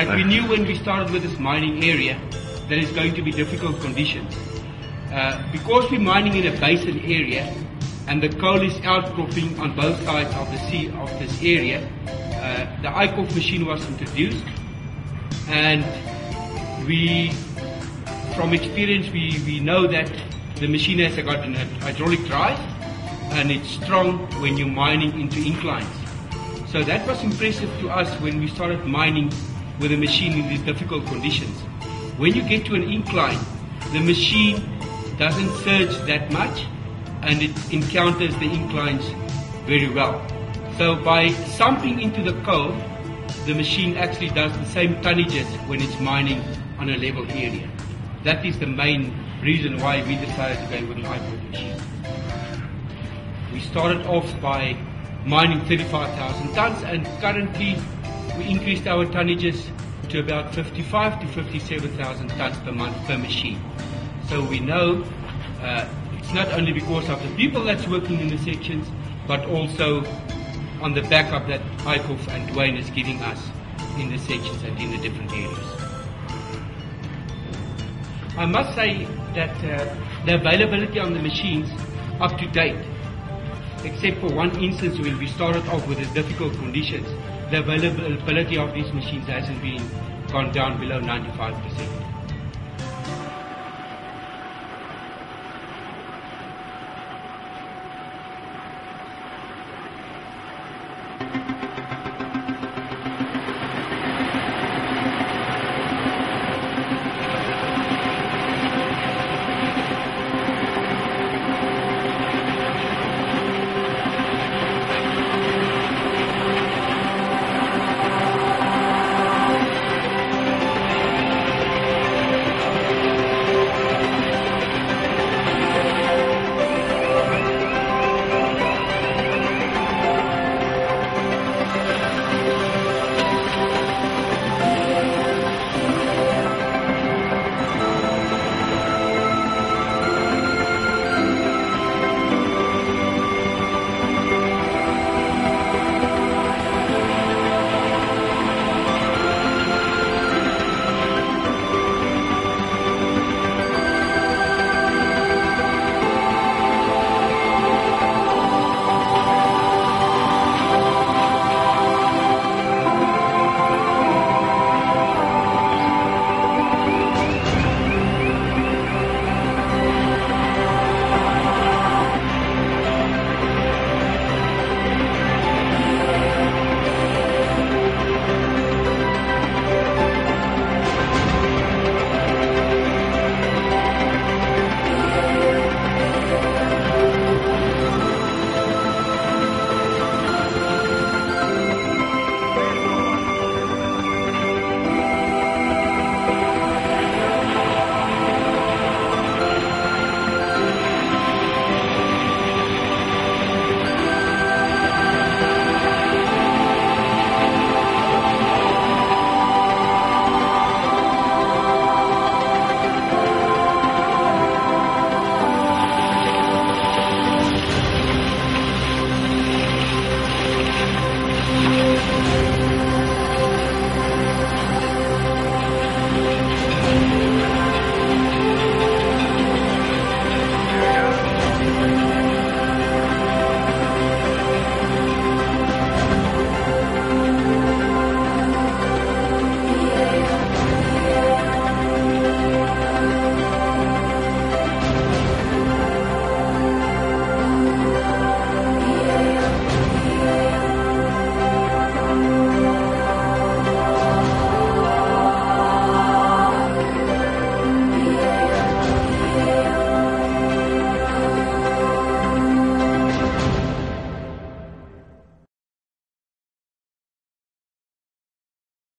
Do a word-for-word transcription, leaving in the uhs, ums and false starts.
fact, we knew when we started with this mining area that it's going to be difficult conditions. Uh, because we're mining in a basin area and the coal is outcropping on both sides of the sea of this area, uh, the I C O F machine was introduced, and we, from experience, we, we know that the machine has got an hydraulic drive and it's strong when you're mining into inclines. So that was impressive to us when we started mining with a machine in these difficult conditions. When you get to an incline, the machine doesn't surge that much and it encounters the inclines very well. So by sumping into the coal, the machine actually does the same tonnages when it's mining on a level area. That is the main reason why we decided to go with an I C O F machine. We started off by mining thirty-five thousand tons, and currently we increased our tonnages to about fifty-five to fifty-seven thousand tons per month per machine. So we know uh, it's not only because of the people that's working in the sections, but also on the backup that I C O F and Dwayne is giving us in the sections and in the different areas. I must say that uh, the availability on the machines up to date, except for one instance when we started off with the difficult conditions, the availability of these machines hasn't been gone down below ninety-five percent.